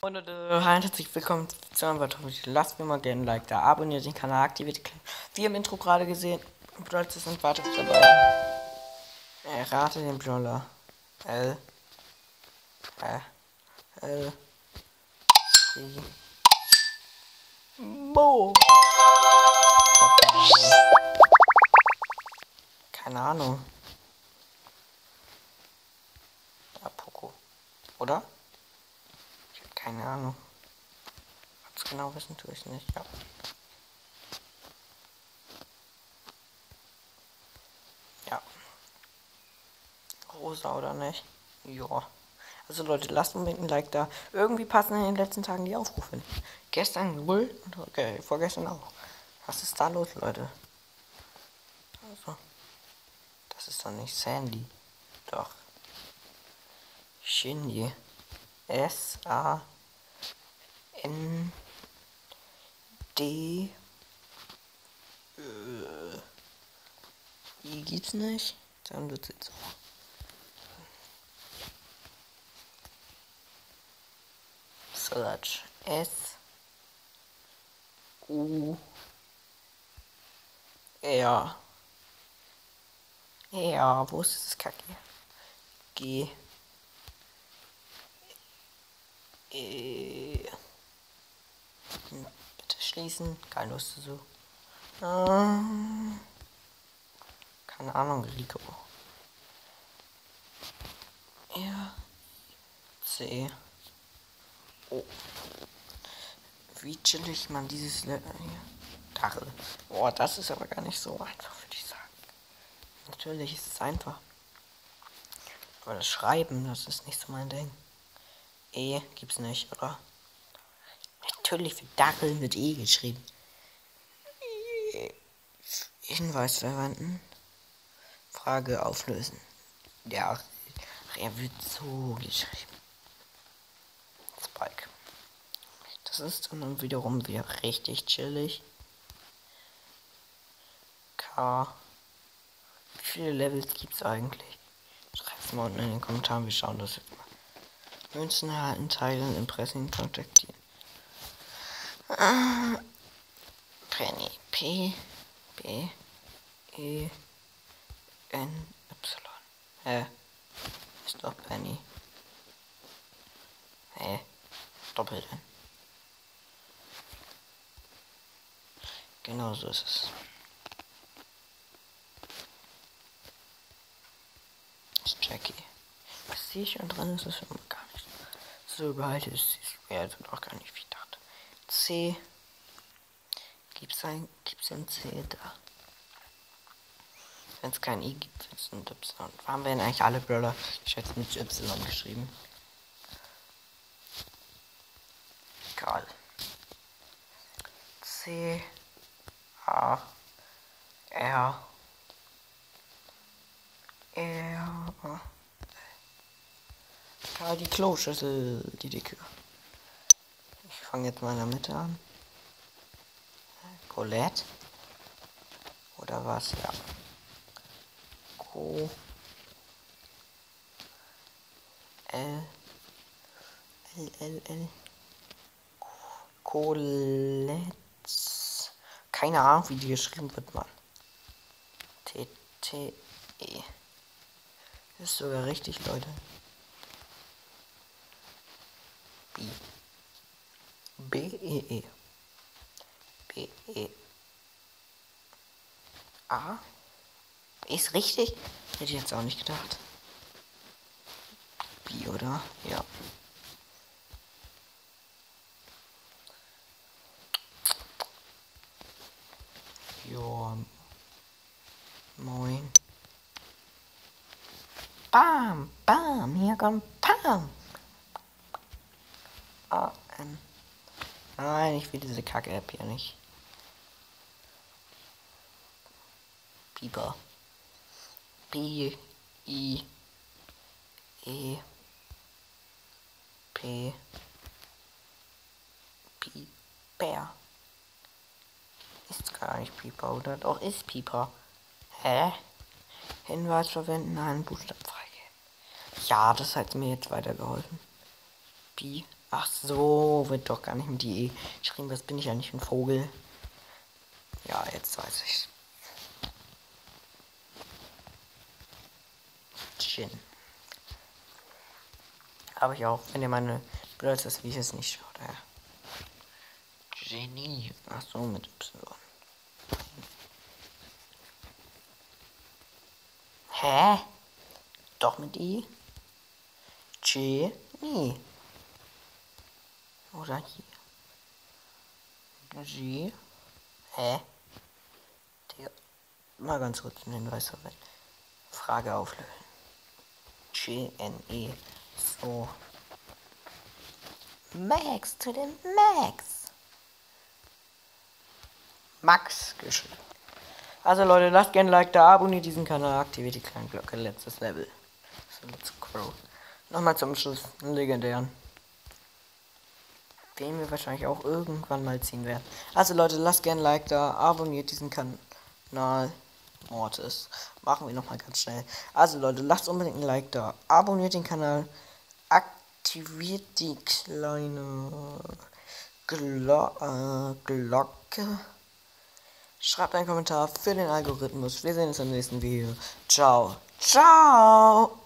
Und hi und herzlich willkommen zu einem weiteren Video. Lasst mir mal gerne ein Like da, abonniert den Kanal, aktiviert die Glocke. Wie im Intro gerade gesehen, bedeutet es sind weitere dabei. Errate den Brawler. L. L. I. Bo. Keine Ahnung. Ja, Poco. Oder? Ich habe keine Ahnung. Was genau wissen tue ich nicht. Ja. Ja. Rosa oder nicht? Ja. Also Leute, lasst unbedingt ein Like da. Irgendwie passen in den letzten Tagen die Aufrufe nicht. Gestern 0 und okay, vorgestern auch. Was ist da los, Leute? Also, das ist doch nicht Sandy. Doch. Shindy. S-A-N-D. I gibt's nicht. Dann wird's jetzt so. Search. S-U-R. Ja, wo ist das Kacke? G. E. Bitte schließen. Keine Lust zu so. Keine Ahnung, Rico. R. C. O. Wie chillig man dieses hier. Dachel. Boah, das ist aber gar nicht so einfach, würde ich sagen. Natürlich ist es einfach. Aber das Schreiben, das ist nicht so mein Ding. E gibt's nicht, oder? Natürlich wird Dachel mit E geschrieben. Hinweis verwenden. Frage auflösen. Ja, er wird so geschrieben. Spike. Das ist dann wiederum wieder richtig chillig. K. Wie viele Levels gibt's eigentlich? Schreibt's mal unten in den Kommentaren, wir schauen das jetzt mal. Münzen erhalten, teilen, Impressen kontaktieren. Penny. P. B. E. N. Y. Ist doch Penny. Doppelt N. Genau so ist es. Das ist Jackie. Was sehe ich dran ist, das immer gar nicht. So behalte ist schwer, also doch gar nicht, wie ich dachte. C. Gibt's ein C da? Wenn es kein I gibt, wird es ein Y. Warum werden eigentlich alle Brawler, ich schätze, mit Y geschrieben? Egal. C. A. R. R. Ja, die Kloschüssel, die dicke. Ich fange jetzt mal in der Mitte an. Colette. Oder was? Ja. L. Colette. Keine Ahnung, wie die geschrieben wird, Mann. T-T-E. Ist sogar richtig, Leute. B. B-E-E. B-E. A. Ist richtig? Hätte ich jetzt auch nicht gedacht. B, oder? Ja. Jo. Moin. Bam, bam, hier kommt Bam. A-M. Nein, ich will diese Kacke-App hier nicht. Pieper. B, I, E, P, Pieper. Ist gar nicht Pieper, oder? Doch, ist Pieper. Hä? Hinweis verwenden, einen Buchstaben freigeben. Ja, das hat mir jetzt weitergeholfen. Pi, Ach so, wird doch gar nicht mit die E geschrieben. Was bin ich eigentlich, ein Vogel? Ja, jetzt weiß ich's. Gin. Habe ich auch, wenn ihr meine Bilder des Videos nicht schaut. Ja. Genie. Ach so, mit Y. Hä? Doch mit I? Genie. Oder hier. G. Hä? Digga. Mal ganz kurz einen Hinweis verwenden. Frage auflösen. G-N-E. So. Max to the Max. Max geschrieben. Also Leute, lasst gerne ein Like da, abonniert diesen Kanal, aktiviert die kleine Glocke, letztes Level. So, let's go. Nochmal zum Schluss, einen legendären. Den wir wahrscheinlich auch irgendwann mal ziehen werden. Also Leute, lasst gerne ein Like da, abonniert diesen Kanal. Mortis. Machen wir nochmal ganz schnell. Also Leute, lasst unbedingt ein Like da, abonniert den Kanal, aktiviert die kleine Glocke. Schreibt einen Kommentar für den Algorithmus. Wir sehen uns im nächsten Video. Ciao. Ciao.